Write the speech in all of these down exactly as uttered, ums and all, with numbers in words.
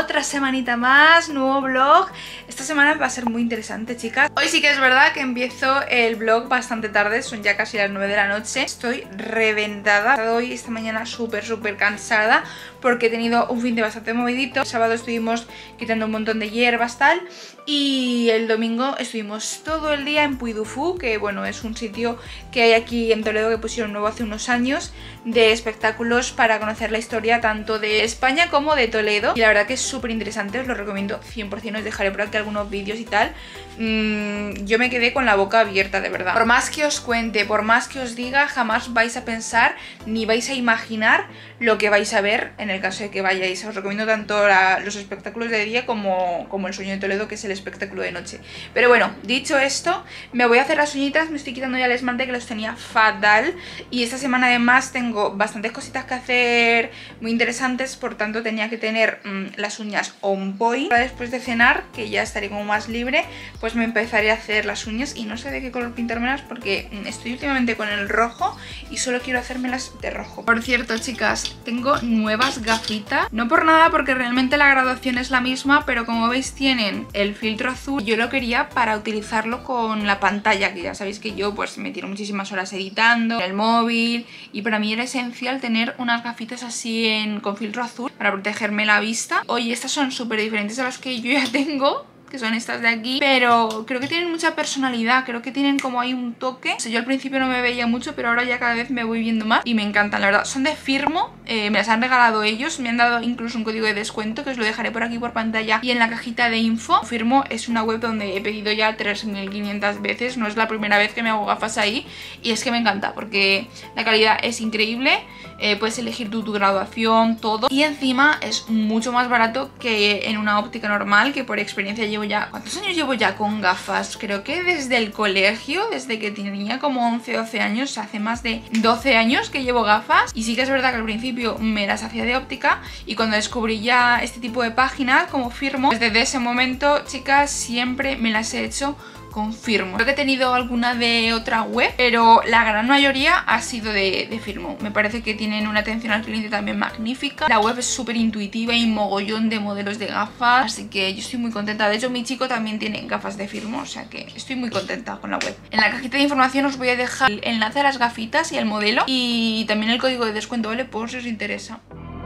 otra semanita más, nuevo vlog. Esta semana va a ser muy interesante, chicas. Hoy sí que es verdad que empiezo el vlog bastante tarde, son ya casi las nueve de la noche. Estoy reventada. Hoy, esta mañana, súper, súper cansada porque he tenido un fin de bastante movidito. El sábado estuvimos quitando un montón de hierbas, tal. Y el domingo estuvimos todo el día en Puy du Fou, que bueno, es un sitio que hay aquí en Toledo que pusieron nuevo hace unos años, de espectáculos para conocer la historia tanto de España como de Toledo. Y la verdad que es súper interesante, os lo recomiendo cien por cien, os dejaré por aquí algunos vídeos y tal. Mm, yo me quedé con la boca abierta, de verdad. Por más que os cuente, por más que os diga, jamás vais a pensar ni vais a imaginar lo que vais a ver en el caso de que vayáis. Os recomiendo tanto la, los espectáculos de día como, como el Sueño de Toledo, que es el espectáculo de noche. Pero bueno, dicho esto, me voy a hacer las uñitas. Me estoy quitando ya el esmalte, que los tenía fatal. Y esta semana además tengo bastantes cositas que hacer muy interesantes, por tanto tenía que tener mmm, las uñas on point. Después de cenar, que ya estaré como más libre, pues me empezaré a hacer las uñas. Y no sé de qué color pintármelas porque mmm, estoy últimamente con el rojo y solo quiero hacérmelas de rojo. Por cierto, chicas, tengo nuevas gafitas. No por nada, porque realmente la graduación es la misma, pero como veis tienen el filtro azul. Yo lo quería para utilizarlo con la pantalla, que ya sabéis que yo pues me tiro muchísimas horas editando en el móvil, y para mí era esencial tener unas gafitas así en, con filtro azul para protegerme la vista. Oye, estas son súper diferentes a las que yo ya tengo, que son estas de aquí, pero creo que tienen mucha personalidad, creo que tienen como ahí un toque. O sea, yo al principio no me veía mucho, pero ahora ya cada vez me voy viendo más y me encantan, la verdad. Son de Firmo, eh, me las han regalado ellos, me han dado incluso un código de descuento que os lo dejaré por aquí por pantalla y en la cajita de info. Firmo es una web donde he pedido ya tres mil quinientas veces, no es la primera vez que me hago gafas ahí, y es que me encanta porque la calidad es increíble, eh, puedes elegir tu, tu graduación, todo, y encima es mucho más barato que en una óptica normal, que por experiencia llevo ya... ¿Cuántos años llevo ya con gafas? Creo que desde el colegio, desde que tenía como once, doce años, hace más de doce años que llevo gafas. Y sí que es verdad que al principio me las hacía de óptica, y cuando descubrí ya este tipo de páginas como Firmo, desde ese momento, chicas, siempre me las he hecho con Firmo. Creo que he tenido alguna de otra web, pero la gran mayoría ha sido de, de Firmo. Me parece que tienen una atención al cliente también magnífica. La web es súper intuitiva y mogollón de modelos de gafas, así que yo estoy muy contenta. De hecho, mi chico también tiene gafas de Firmo, o sea que estoy muy contenta con la web. En la cajita de información os voy a dejar el enlace a las gafitas y el modelo, y también el código de descuento, ¿vale? Por si os interesa.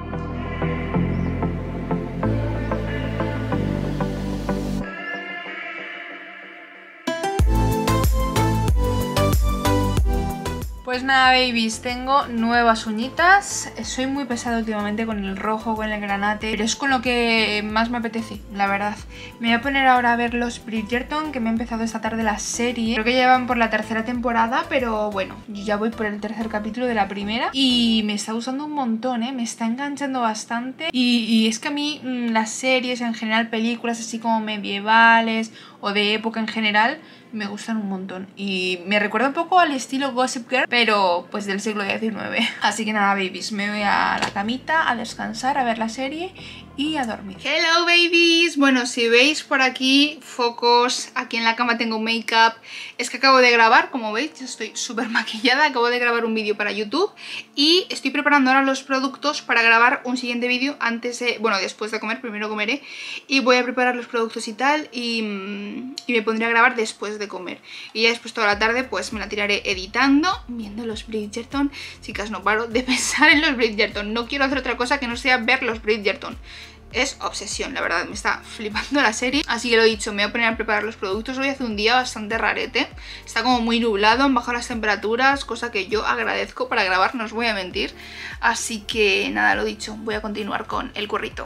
Pues nada, babies, tengo nuevas uñitas. Soy muy pesada últimamente con el rojo, con el granate, pero es con lo que más me apetece, la verdad. Me voy a poner ahora a ver los Bridgerton, que me he empezado esta tarde la serie. Creo que ya van por la tercera temporada, pero bueno, yo ya voy por el tercer capítulo de la primera y me está gustando un montón, ¿eh? Me está enganchando bastante. Y, y es que a mí mmm, las series, en general películas así como medievales o de época en general, me gustan un montón y me recuerda un poco al estilo Gossip Girl, pero pues del siglo diecinueve. Así que nada, babies, me voy a la camita a descansar, a ver la serie y a dormir. Hello, babies. Bueno, si veis por aquí focos, aquí en la cama tengo make-up, es que acabo de grabar, como veis, ya estoy súper maquillada. Acabo de grabar un vídeo para YouTube y estoy preparando ahora los productos para grabar un siguiente vídeo antes de, bueno, después de comer. Primero comeré y voy a preparar los productos y tal, y, y me pondré a grabar después de comer, y ya después toda la tarde pues me la tiraré editando, viendo los Bridgerton. Chicas, no paro de pensar en los Bridgerton, no quiero hacer otra cosa que no sea ver los Bridgerton. Es obsesión, la verdad, me está flipando la serie. Así que lo dicho, me voy a poner a preparar los productos. Hoy hace un día bastante rarete, está como muy nublado, han bajado las temperaturas, cosa que yo agradezco para grabar, no os voy a mentir. Así que nada, lo dicho, voy a continuar con el currito.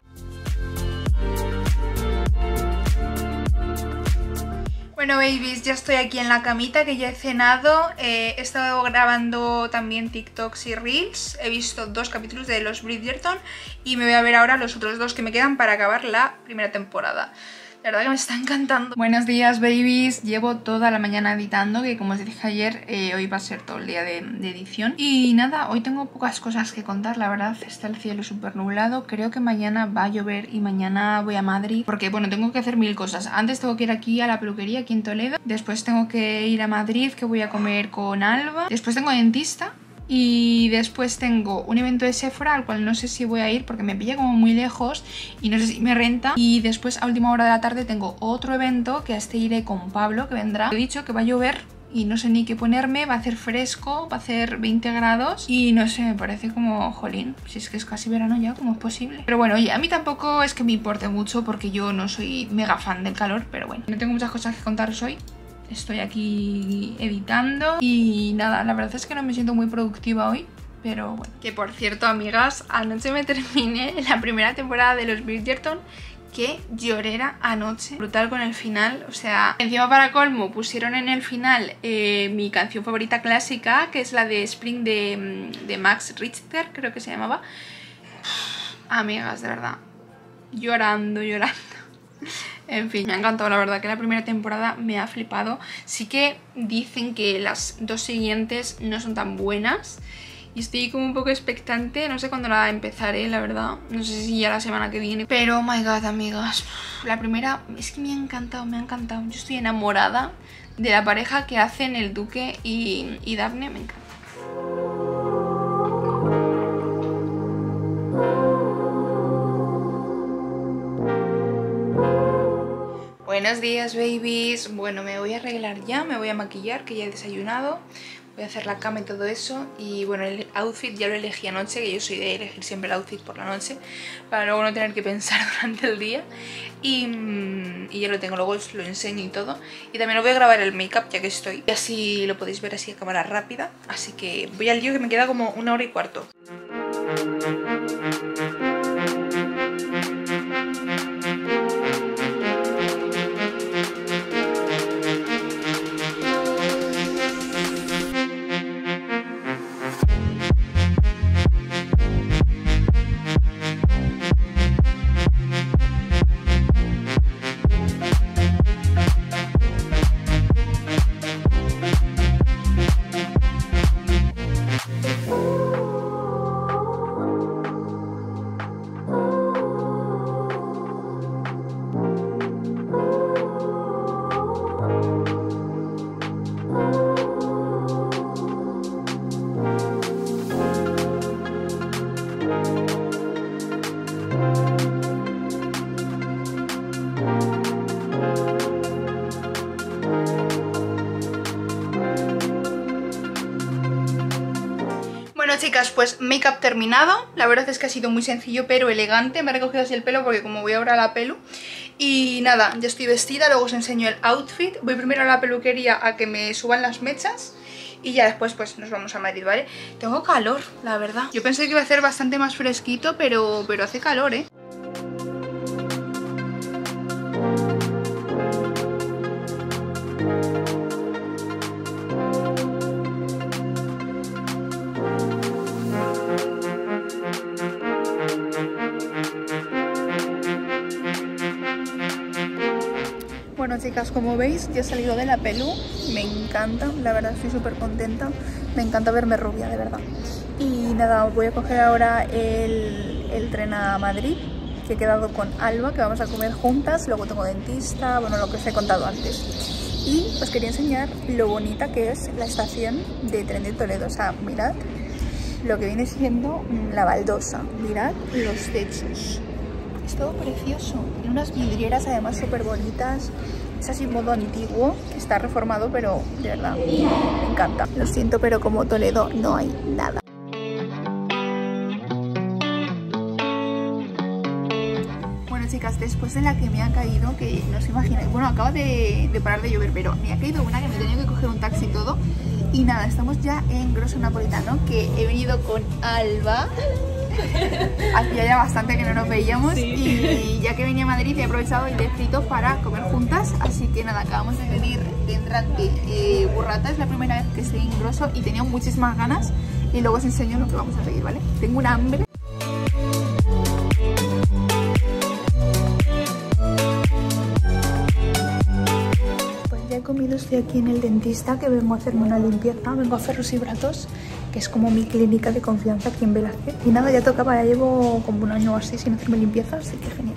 Bueno, babies, ya estoy aquí en la camita, que ya he cenado, eh, he estado grabando también TikToks y Reels, he visto dos capítulos de los Bridgerton y me voy a ver ahora los otros dos que me quedan para acabar la primera temporada. La verdad que me está encantando. Buenos días, babies. Llevo toda la mañana editando, que como os dije ayer, eh, hoy va a ser todo el día de, de edición. Y nada, hoy tengo pocas cosas que contar, la verdad. Está el cielo súper nublado. Creo que mañana va a llover y mañana voy a Madrid, porque bueno, tengo que hacer mil cosas. Antes tengo que ir aquí a la peluquería, aquí en Toledo. Después tengo que ir a Madrid, que voy a comer con Alba. Después tengo dentista. Y después tengo un evento de Sephora al cual no sé si voy a ir porque me pilla como muy lejos y no sé si me renta. Y después a última hora de la tarde tengo otro evento que a este iré con Pablo, que vendrá. He dicho que va a llover y no sé ni qué ponerme, va a hacer fresco, va a hacer veinte grados y no sé, me parece como jolín, si es que es casi verano ya, ¿cómo es posible? Pero bueno, oye, a mí tampoco es que me importe mucho porque yo no soy mega fan del calor, pero bueno, no tengo muchas cosas que contaros hoy. Estoy aquí editando y nada, la verdad es que no me siento muy productiva hoy, pero bueno. Que por cierto, amigas, anoche me terminé la primera temporada de los Bridgerton. Qué llorera anoche, brutal con el final, o sea, encima para colmo pusieron en el final eh, mi canción favorita clásica, que es la de Spring de, de Max Richter, creo que se llamaba. Amigas, de verdad, llorando, llorando. En fin, me ha encantado, la verdad que la primera temporada me ha flipado. Sí que dicen que las dos siguientes no son tan buenas y estoy como un poco expectante, no sé cuándo la empezaré, la verdad. No sé si ya la semana que viene. Pero, oh my god, amigas, la primera es que me ha encantado, me ha encantado. Yo estoy enamorada de la pareja que hacen el Duque y, y Daphne, me encanta. Buenos días, babies. Bueno, me voy a arreglar ya, me voy a maquillar, que ya he desayunado. Voy a hacer la cama y todo eso. Y bueno, el outfit ya lo elegí anoche, que yo soy de elegir siempre el outfit por la noche, para luego no tener que pensar durante el día. Y, y ya lo tengo, luego os lo enseño y todo. Y también lo voy a grabar el make-up ya que estoy. Y así lo podéis ver así a cámara rápida. Así que voy al lío, que me queda como una hora y cuarto. Bueno, chicas, pues make-up terminado. La verdad es que ha sido muy sencillo pero elegante. Me he recogido así el pelo porque como voy ahora a la pelu. Y nada, ya estoy vestida, luego os enseño el outfit. Voy primero a la peluquería a que me suban las mechas y ya después pues nos vamos a Madrid, ¿vale? Tengo calor, la verdad. Yo pensé que iba a ser bastante más fresquito, pero, pero hace calor, ¿eh? Bueno, chicas, como veis ya he salido de la pelu, me encanta, la verdad estoy súper contenta, me encanta verme rubia, de verdad. Y nada, voy a coger ahora el, el tren a Madrid, que he quedado con Alba, que vamos a comer juntas, luego tengo dentista, bueno, lo que os he contado antes. Y os quería enseñar lo bonita que es la estación de tren de Toledo, o sea, mirad lo que viene siendo la baldosa, mirad los techos. Es todo precioso, tiene unas vidrieras además súper bonitas, es así modo antiguo, está reformado pero de verdad me encanta. Lo siento pero como Toledo no hay nada. Bueno, chicas, después de la que me ha caído, que no os imagináis, bueno, acaba de, de parar de llover, pero me ha caído una que me he tenido que coger un taxi y todo. Y nada, estamos ya en Grosso Napolitano, que he venido con Alba. Hacía ya bastante que no nos veíamos, sí. Y ya que venía a Madrid he aprovechado y le he escrito para comer juntas. Así que nada, acabamos de pedir de entrante eh, burrata, es la primera vez que estoy en Grosso y tenía muchísimas ganas. Y luego os enseño lo que vamos a pedir, ¿vale? Tengo un hambre. He comido, estoy aquí en el dentista, que vengo a hacerme una limpieza, vengo a Ferros y Bratos, que es como mi clínica de confianza aquí en Velázquez. Y nada, ya tocaba, ya llevo como un año o así sin hacerme limpieza, así que genial.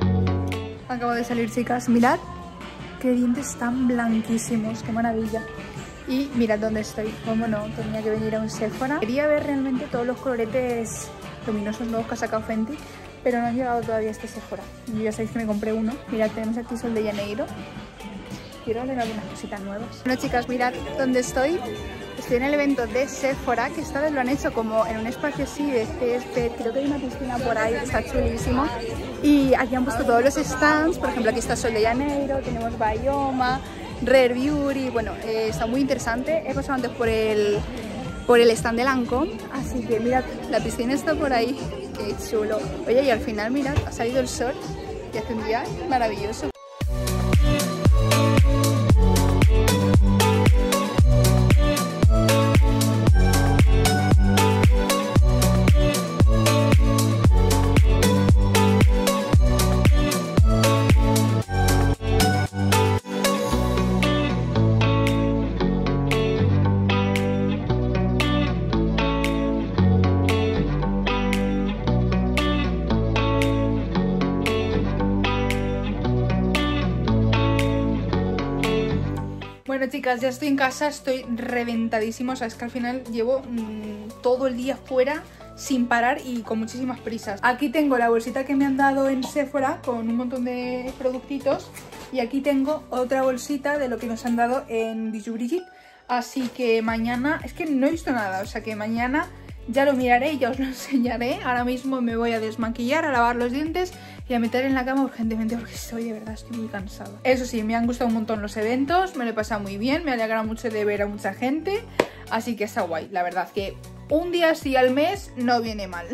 Acabo de salir, chicas, mirad qué dientes tan blanquísimos, qué maravilla. Y mirad dónde estoy, cómo no, tenía que venir a un Sephora. Quería ver realmente todos los coloretes luminosos nuevos que ha sacado Fenty, pero no han llegado todavía a este Sephora. Yo ya sabéis que me compré uno. Mirad, tenemos aquí Sol de Janeiro. Quiero ver algunas cositas nuevas. Bueno chicas, mirad dónde estoy. Estoy en el evento de Sephora, que esta vez lo han hecho como en un espacio así de césped. Creo que hay una piscina por ahí, está chulísimo. Y aquí han puesto todos los stands. Por ejemplo, aquí está Sol de Janeiro, tenemos Bayoma, Rare Beauty. Bueno, eh, está muy interesante. He pasado antes por el, por el stand de Lancôme, así que mirad, la piscina está por ahí. Qué chulo. Oye, y al final, mirad, ha salido el sol y hace un día maravilloso. Bueno chicas, ya estoy en casa, estoy reventadísima, o sea, es que al final llevo mmm, todo el día fuera sin parar y con muchísimas prisas. Aquí tengo la bolsita que me han dado en Sephora con un montón de productitos y aquí tengo otra bolsita de lo que nos han dado en Bijou Brigitte. Así que mañana, es que no he visto nada, o sea que mañana ya lo miraré y ya os lo enseñaré. Ahora mismo me voy a desmaquillar, a lavar los dientes y a meter en la cama urgentemente porque estoy, de verdad, estoy muy cansada. Eso sí, me han gustado un montón los eventos, me lo he pasado muy bien, me alegra mucho de ver a mucha gente, así que está guay. La verdad que un día así al mes no viene mal.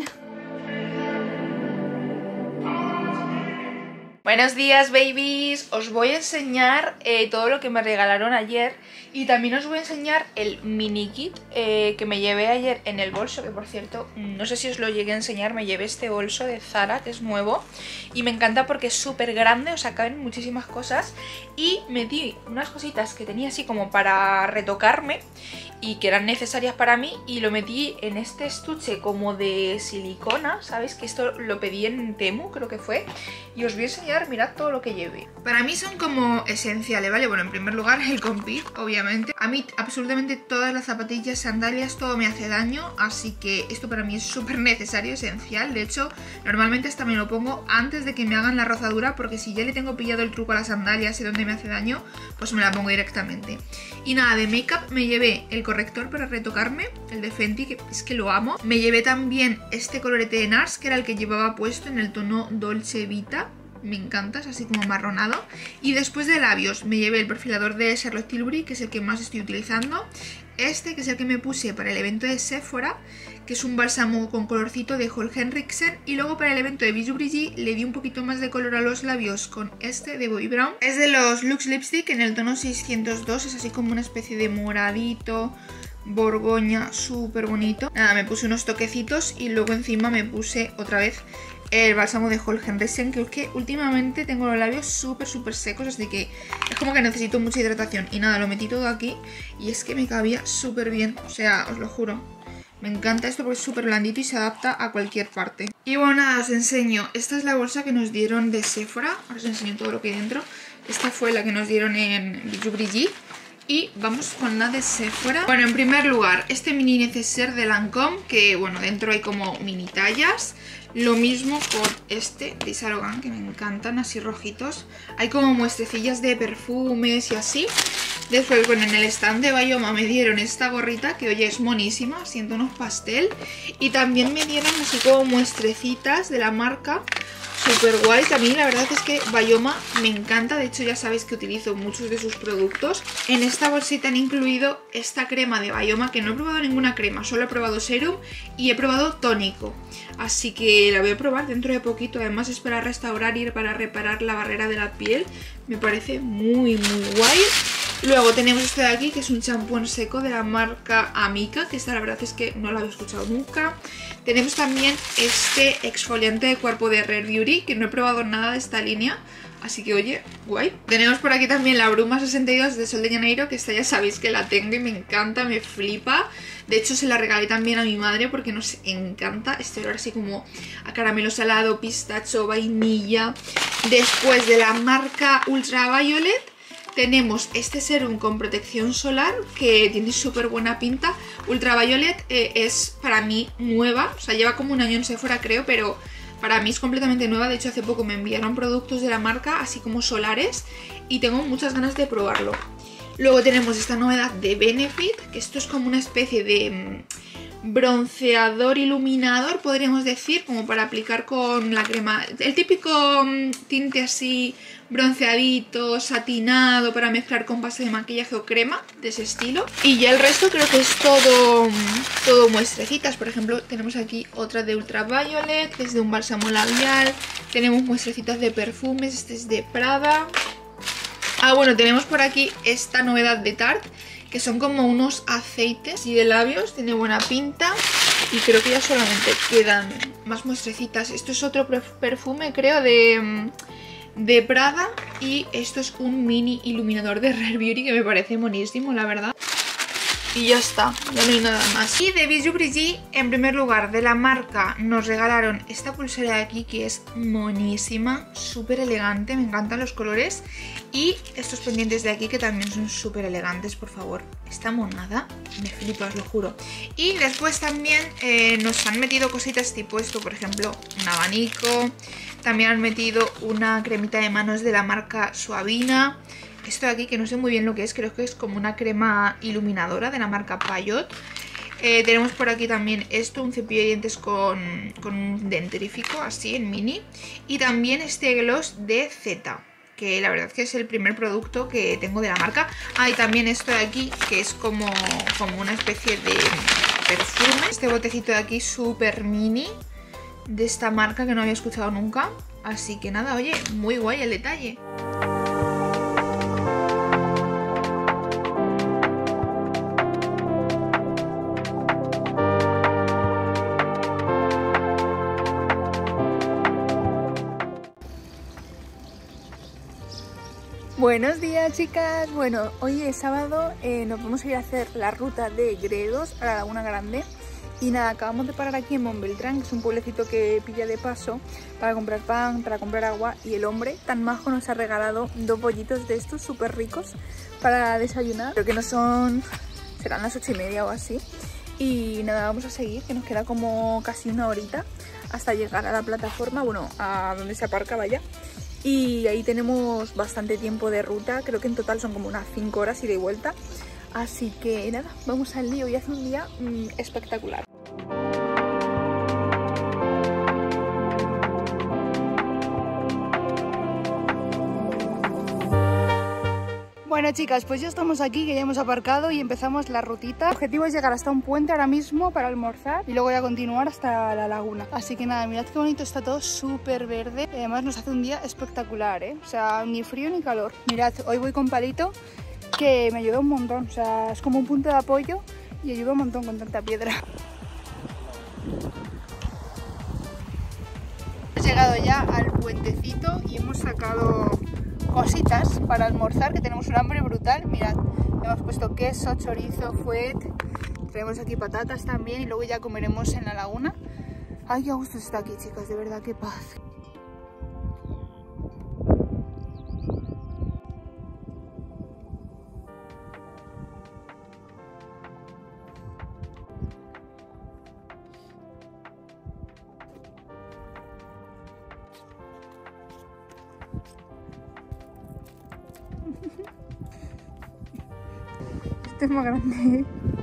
Buenos días, babies. Os voy a enseñar eh, todo lo que me regalaron ayer y también os voy a enseñar el mini kit eh, que me llevé ayer en el bolso, que por cierto, no sé si os lo llegué a enseñar. Me llevé este bolso de Zara, que es nuevo y me encanta porque es súper grande, o sea, caben muchísimas cosas, y metí unas cositas que tenía así como para retocarme y que eran necesarias para mí, y lo metí en este estuche como de silicona, ¿sabéis? Que esto lo pedí en Temu, creo que fue, y os voy a enseñar, mirad todo lo que llevé. Para mí son como esenciales, ¿vale? Bueno, en primer lugar el Compeed, obviamente. A mí absolutamente todas las zapatillas, sandalias, todo me hace daño, así que esto para mí es súper necesario, esencial. De hecho, normalmente hasta me lo pongo antes de que me hagan la rozadura, porque si ya le tengo pillado el truco a las sandalias y donde me hace daño, pues me la pongo directamente. Y nada, de make-up me llevé el corrector para retocarme, el de Fenty, que es que lo amo. Me llevé también este colorete de NARS, que era el que llevaba puesto en el tono Dolce Vita. Me encanta, es así como marronado. Y después de labios me llevé el perfilador de Charlotte Tilbury, que es el que más estoy utilizando. Este, que es el que me puse para el evento de Sephora, que es un bálsamo con colorcito de Ole Henriksen. Y luego para el evento de Bijou Brigitte le di un poquito más de color a los labios con este de Bobbi Brown. Es de los Luxe Lipstick en el tono seiscientos dos, es así como una especie de moradito, borgoña, súper bonito. Nada, me puse unos toquecitos y luego encima me puse otra vez el bálsamo de Ole Henriksen, que es que últimamente tengo los labios súper súper secos, así que es como que necesito mucha hidratación. Y nada, lo metí todo aquí y es que me cabía súper bien, o sea, os lo juro. Me encanta esto porque es súper blandito y se adapta a cualquier parte. Y bueno, nada, os enseño. Esta es la bolsa que nos dieron de Sephora. Ahora os enseño todo lo que hay dentro. Esta fue la que nos dieron en Bijou Brigitte. Y vamos con la de Sephora. Bueno, en primer lugar, este mini neceser de Lancôme, que bueno, dentro hay como mini tallas. Lo mismo con este de Saint Laurent, que me encantan, así rojitos. Hay como muestrecillas de perfumes y así. Después, bueno, en el stand de Bayoma me dieron esta gorrita, que oye, es monísima, siento unos pastel. Y también me dieron así como muestrecitas de la marca, súper guay. También la verdad es que Bayoma me encanta, de hecho ya sabéis que utilizo muchos de sus productos. En esta bolsita han incluido esta crema de Bayoma, que no he probado ninguna crema, solo he probado serum y he probado tónico. Así que la voy a probar dentro de poquito, además es para restaurar y para reparar la barrera de la piel. Me parece muy muy guay. Luego tenemos este de aquí, que es un champú en seco de la marca Amica, que esta la verdad es que no la había escuchado nunca. Tenemos también este exfoliante de cuerpo de Rare Beauty, que no he probado nada de esta línea, así que oye, guay. Tenemos por aquí también la Bruma sesenta y dos de Sol de Janeiro, que esta ya sabéis que la tengo y me encanta, me flipa. De hecho se la regalé también a mi madre porque nos encanta este olor así como a caramelo salado, pistacho, vainilla. Después de la marca Ultraviolet tenemos este serum con protección solar que tiene súper buena pinta. Ultraviolet eh, es para mí nueva, o sea, lleva como un año en Sephora creo, pero para mí es completamente nueva. De hecho, hace poco me enviaron productos de la marca, así como solares, y tengo muchas ganas de probarlo. Luego tenemos esta novedad de Benefit, que esto es como una especie de bronceador iluminador, podríamos decir, como para aplicar con la crema. El típico tinte así bronceadito, satinado, para mezclar con base de maquillaje o crema, de ese estilo. Y ya el resto creo que es todo, todo muestrecitas. Por ejemplo, tenemos aquí otra de Ultraviolet, que es de un bálsamo labial. Tenemos muestrecitas de perfumes, este es de Prada. Ah, bueno, tenemos por aquí esta novedad de Tarte, que son como unos aceites y de labios, tiene buena pinta. Y creo que ya solamente quedan más muestrecitas. Esto es otro perfume, creo, de, de Prada. Y esto es un mini iluminador de Rare Beauty que me parece monísimo, la verdad. Y ya está, ya no hay nada más. Y de Bijou Brigitte, en primer lugar, de la marca, nos regalaron esta pulsera de aquí que es monísima, súper elegante, me encantan los colores. Y estos pendientes de aquí que también son súper elegantes, por favor. Esta monada me flipa, os lo juro. Y después también eh, nos han metido cositas tipo esto, por ejemplo, un abanico. También han metido una cremita de manos de la marca Suavina. Esto de aquí que no sé muy bien lo que es, creo que es como una crema iluminadora de la marca Payot. Eh, tenemos por aquí también esto, un cepillo de dientes con, con un dentífrico así en mini. Y también este gloss de Z, que la verdad que es el primer producto que tengo de la marca. Ah, y también esto de aquí, que es como, como una especie de perfume. Este botecito de aquí súper mini, de esta marca que no había escuchado nunca. Así que nada, oye, muy guay el detalle. Buenos días, chicas. Bueno, hoy es sábado, eh, nos vamos a ir a hacer la ruta de Gredos a la Laguna Grande. Y nada, acabamos de parar aquí en Montbeltrán, que es un pueblecito que pilla de paso, para comprar pan, para comprar agua. Y el hombre tan majo nos ha regalado dos bollitos de estos súper ricos para desayunar. Creo que no son, serán las ocho y media o así. Y nada, vamos a seguir, que nos queda como casi una horita hasta llegar a la plataforma, bueno, a donde se aparca, vaya. Y ahí tenemos bastante tiempo de ruta, creo que en total son como unas cinco horas ida y vuelta. Así que nada, vamos al lío y hace un día mmm, espectacular. Bueno, chicas, pues ya estamos aquí, que ya hemos aparcado y empezamos la rutita. El objetivo es llegar hasta un puente ahora mismo para almorzar y luego ya continuar hasta la laguna. Así que nada, mirad qué bonito, está todo súper verde. Y además nos hace un día espectacular, ¿eh? O sea, ni frío ni calor. Mirad, hoy voy con Palito, que me ayuda un montón. O sea, es como un punto de apoyo y ayuda un montón con tanta piedra. Hemos llegado ya al puentecito y hemos sacado cositas para almorzar, que tenemos un hambre brutal. Mirad, hemos puesto queso, chorizo, fuet, tenemos aquí patatas también y luego ya comeremos en la laguna. Ay, qué a gusto está aquí, chicas, de verdad, qué paz. Este es más grande.